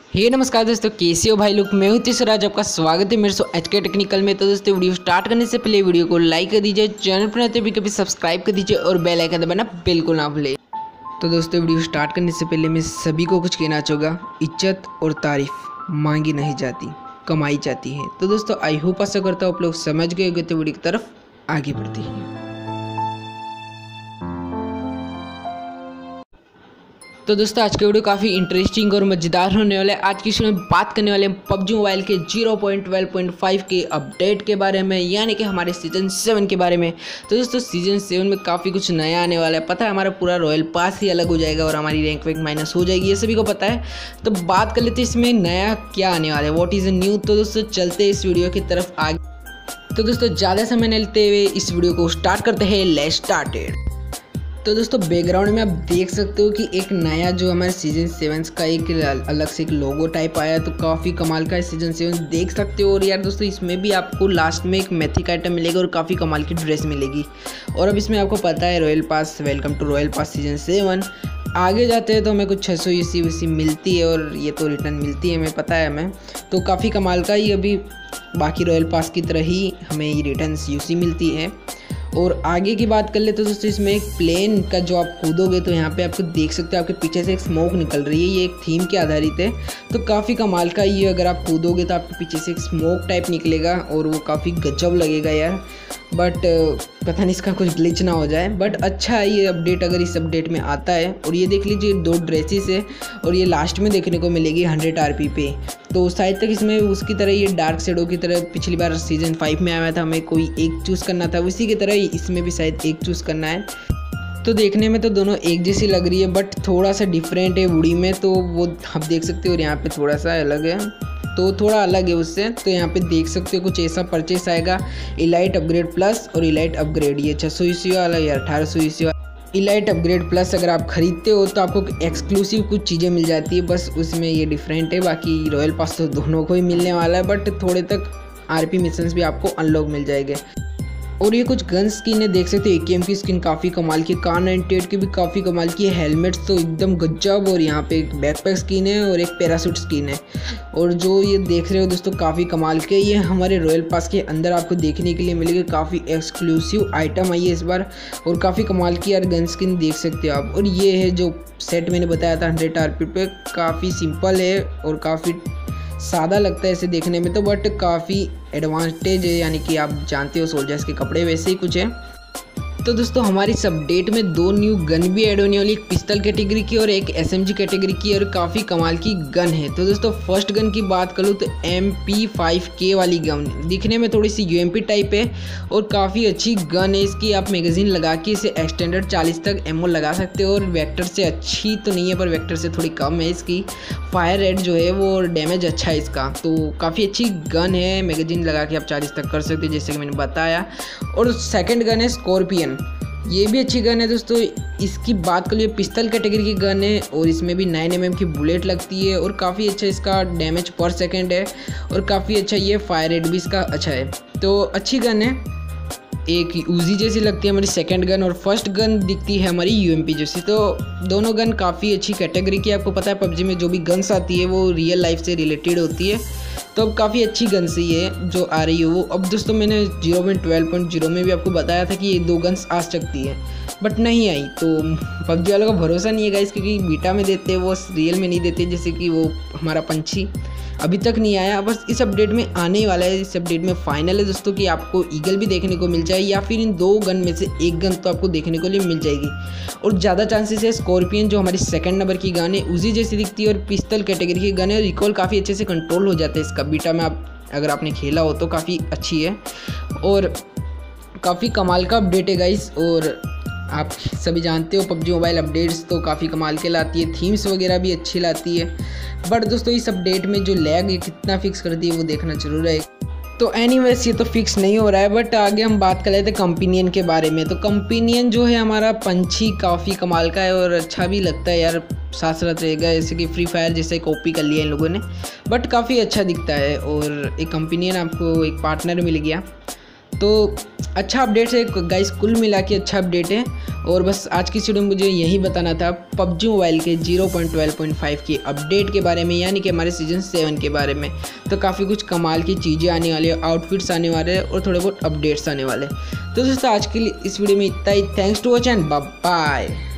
हे नमस्कार दोस्तों, कैसे हो भाई लोग। मैं हूं तीसराज, आपका स्वागत है मेरे सो एचके टेक्निकल में। तो दोस्तों वीडियो स्टार्ट करने से पहले वीडियो को लाइक कर दीजिए, चैनल पर नए भी कभी सब्सक्राइब कर दीजिए और बेल आइकन दबाना बिल्कुल ना भूलें। तो दोस्तों वीडियो स्टार्ट करने से पहले मैं सभी को कुछ कहना चाहूँगा, इज्जत और तारीफ मांगी नहीं जाती, कमाई जाती है। तो दोस्तों आई होप आशा करता हूँ आप लोग समझ गए होंगे, तो वीडियो की तरफ आगे बढ़ते हैं। तो दोस्तों आज की वीडियो काफ़ी इंटरेस्टिंग और मज़ेदार होने वाला है। आज की वीडियो में बात करने वाले हैं पबजी मोबाइल के 0.12.5 के अपडेट के बारे में, यानी कि हमारे सीजन 7 के बारे में। तो दोस्तों सीजन 7 में काफ़ी कुछ नया आने वाला है। पता है, हमारा पूरा रॉयल पास ही अलग हो जाएगा और हमारी रैंक वैंक माइनस हो जाएगी, ये सभी को पता है। तो बात कर लेते हैं इसमें नया क्या आने वाला है, व्हाट इज़ न्यू। तो दोस्तों चलते हैं इस वीडियो की तरफ आगे। तो दोस्तों ज़्यादा समय न लेते हुए इस वीडियो को स्टार्ट करते हैं। Let's started. तो दोस्तों बैकग्राउंड में आप देख सकते हो कि एक नया जो हमारे सीजन 7 का एक अलग से एक लोगो टाइप आया है। तो काफ़ी कमाल का है सीजन 7, देख सकते हो। और यार दोस्तों इसमें भी आपको लास्ट में एक मैथिक आइटम मिलेगा और काफ़ी कमाल की ड्रेस मिलेगी। और अब इसमें आपको पता है Royal Pass, welcome to Royal Pass season 7। आगे जाते हैं तो हमें कुछ 600 यूसी मिलती है और ये तो रिटर्न मिलती है, हमें पता है हमें। तो काफ़ी कमाल का ही अभी बाकी रॉयल पास की तरह ही हमें ये रिटर्न यूसी मिलती है। और आगे की बात कर ले तो दोस्तों इसमें एक प्लेन का जो आप कूदोगे तो यहाँ पे आपको देख सकते हो आपके पीछे से एक स्मोक निकल रही है। ये एक थीम के आधारित है, तो काफ़ी कमाल का ये। अगर आप कूदोगे तो आपके पीछे से एक स्मोक टाइप निकलेगा और वो काफ़ी गजब लगेगा यार। बट पता नहीं इसका कुछ ग्लिच ना हो जाए। बट अच्छा है ये अपडेट, अगर इस अपडेट में आता है। और ये देख लीजिए 2 ड्रेसेस है और ये लास्ट में देखने को मिलेगी 100 RP पे। तो शायद तक इसमें उसकी तरह ये डार्क शेडो की तरह पिछली बार सीजन 5 में आया था, हमें कोई एक चूज़ करना था, उसी की तरह इसमें भी शायद एक चूज़ करना है। तो देखने में तो दोनों एक जैसी लग रही है, बट थोड़ा सा डिफरेंट है वुडी में, तो वो आप देख सकते हो। और यहाँ पे थोड़ा सा अलग है, तो थोड़ा अलग है उससे। तो यहाँ पे देख सकते हो कुछ ऐसा परचेस आएगा, इलाइट अपग्रेड प्लस और इलाइट अपग्रेड। ये 600 यूसी वाला या 1800 यूसी वाला इलाइट अपग्रेड प्लस अगर आप खरीदते हो तो आपको एक्सक्लूसिव कुछ चीज़ें मिल जाती है, बस उसमें ये डिफरेंट है। बाकी रॉयल पास तो दोनों को ही मिलने वाला है, बट थोड़े तक RP मिशंस भी आपको अनलॉक मिल जाएंगे। और ये कुछ गन स्किन है, देख सकते हो। AKM की स्किन काफ़ी कमाल की, कार 98 की भी काफ़ी कमाल की है, हेलमेट्स तो एकदम गजब। और यहाँ पे एक बैकपैक स्किन है और एक पैरासूट स्किन है। और जो ये देख रहे हो दोस्तों काफ़ी कमाल के, ये हमारे रॉयल पास के अंदर आपको देखने के लिए मिलेगी। काफ़ी एक्सक्लूसिव आइटम आई है इस बार और काफ़ी कमाल की यार गन स्किन देख सकते हो आप। और ये है जो सेट मैंने बताया था 100 RP पे, काफ़ी सिंपल है और काफ़ी सादा लगता है इसे देखने में तो, बट काफ़ी एडवांटेज है, यानी कि आप जानते हो सोल्जर्स के कपड़े वैसे ही कुछ है। तो दोस्तों हमारी इस अपडेट में 2 न्यू गन भी ऐड होने वाली, एक पिस्टल कैटेगरी की और एक SMG कैटेगरी की, और काफ़ी कमाल की गन है। तो दोस्तों फर्स्ट गन की बात करूँ तो MP5K वाली गन, दिखने में थोड़ी सी UMP टाइप है और काफ़ी अच्छी गन है इसकी। आप मैगजीन लगा के इसे एक्सटेंडेड 40 तक एमओ लगा सकते हो। और वेक्टर से अच्छी तो नहीं है, पर वेक्टर से थोड़ी कम है इसकी। फायर रेट जो है वो डैमेज अच्छा है इसका, तो काफ़ी अच्छी गन है। मैगजीन लगा के आप 40 तक कर सकते हो जैसे कि मैंने बताया। और सेकंड गन है स्कॉर्पियन, ये भी अच्छी गन है दोस्तों। इसकी बात कर लिए पिस्टल कैटेगरी की गन है और इसमें भी 9 mm की बुलेट लगती है और काफ़ी अच्छा इसका डैमेज पर सेकंड है और काफ़ी अच्छा ये फायर रेट भी इसका अच्छा है, तो अच्छी गन है। एक यूजी जैसी लगती है हमारी सेकंड गन और फर्स्ट गन दिखती है हमारी UMP जैसी। तो दोनों गन काफ़ी अच्छी कैटेगरी की। आपको पता है पबजी में जो भी गन्स आती है वो रियल लाइफ से रिलेटेड होती है, तो अब काफ़ी अच्छी गन से ये जो आ रही है वो। अब दोस्तों मैंने 0.12.0 में भी आपको बताया था कि ये 2 गन्स आ सकती है, बट नहीं आई। तो पबजी वालों का भरोसा नहीं है गाइस, क्योंकि बीटा में देते वो रियल में नहीं देते, जैसे कि वो हमारा पंछी अभी तक नहीं आया, बस इस अपडेट में आने वाला है। इस अपडेट में फाइनल है दोस्तों कि आपको ईगल भी देखने को मिल जाए, या फिर इन 2 गन में से एक गन तो आपको देखने को लिए मिल जाएगी। और ज़्यादा चांसेस है स्कॉर्पियन जो हमारी सेकंड नंबर की गन है उसी जैसी दिखती है और पिस्टल कैटेगरी की गन है। रिकॉल काफ़ी अच्छे से कंट्रोल हो जाता है इसका, बीटा में आप अगर आपने खेला हो तो काफ़ी अच्छी है और काफ़ी कमाल का अपडेट है गाइस। और आप सभी जानते हो पबजी मोबाइल अपडेट्स तो काफ़ी कमाल के लाती है, थीम्स वगैरह भी अच्छी लाती है। बट दोस्तों इस अपडेट में जो लैग है कितना फिक्स करती है वो देखना जरूर है। तो एनीवेज ये तो फिक्स नहीं हो रहा है, बट आगे हम बात कर लेते हैं कंपेनियन के बारे में। तो कंपेनियन जो है हमारा पंछी काफ़ी कमाल का है और अच्छा भी लगता है यार, साथ साथ रहेगा। जैसे कि फ्री फायर जैसे कॉपी कर लिया इन लोगों ने, बट काफ़ी अच्छा दिखता है। और एक कंपेनियन आपको एक पार्टनर मिल गया, तो अच्छा अपडेट है गाइस, कुल मिला के अच्छा अपडेट है। और बस आज की वीडियो में मुझे यही बताना था पबजी मोबाइल के 0.12.5 की अपडेट के बारे में, यानी कि हमारे सीजन 7 के बारे में। तो काफ़ी कुछ कमाल की चीज़ें आने वाली है, आउटफिट्स आने वाले हैं और थोड़े बहुत अपडेट्स आने वाले हैं। तो दोस्तों आज के लिए इस वीडियो में इतना ही। Thanks to watch and bye bye.